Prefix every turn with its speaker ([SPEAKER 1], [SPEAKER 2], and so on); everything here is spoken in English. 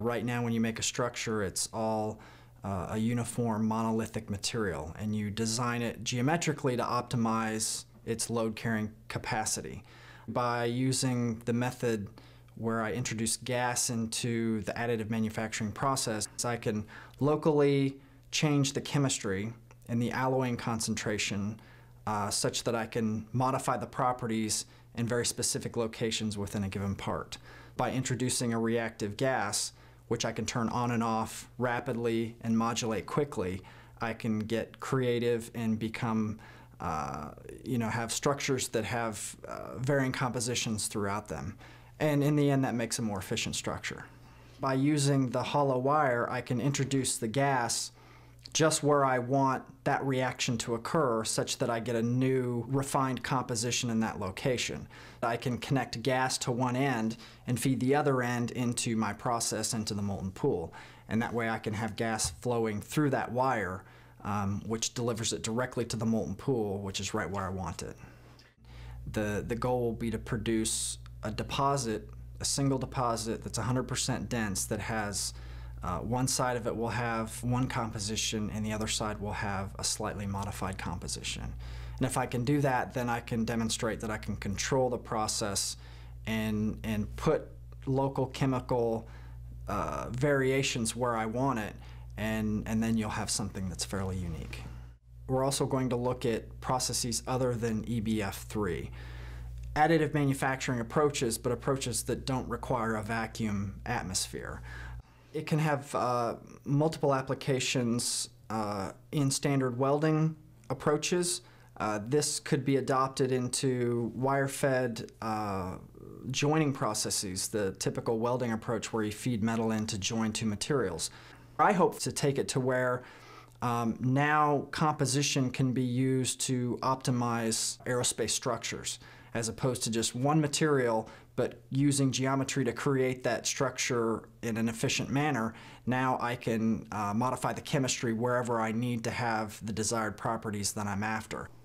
[SPEAKER 1] Right now when you make a structure, it's all a uniform monolithic material, and you design it geometrically to optimize its load carrying capacity. By using the method where I introduce gas into the additive manufacturing process, I can locally change the chemistry and the alloying concentration such that I can modify the properties in very specific locations within a given part. By introducing a reactive gas, which I can turn on and off rapidly and modulate quickly, I can get creative and become, have structures that have varying compositions throughout them. And in the end, that makes a more efficient structure. By using the hollow wire, I can introduce the gas just where I want that reaction to occur, such that I get a new refined composition in that location. I can connect gas to one end and feed the other end into my process, into the molten pool. And that way I can have gas flowing through that wire, which delivers it directly to the molten pool, which is right where I want it. The goal will be to produce a deposit, a single deposit that's 100% dense, that has one side of it will have one composition and the other side will have a slightly modified composition. And if I can do that, then I can demonstrate that I can control the process and put local chemical variations where I want it, and then you'll have something that's fairly unique. We're also going to look at processes other than EBF3. Additive manufacturing approaches, but approaches that don't require a vacuum atmosphere. It can have multiple applications in standard welding approaches. This could be adopted into wire-fed joining processes, the typical welding approach where you feed metal in to join two materials. I hope to take it to where now composition can be used to optimize aerospace structures, as opposed to just one material, but using geometry to create that structure in an efficient manner. Now I can modify the chemistry wherever I need to have the desired properties that I'm after.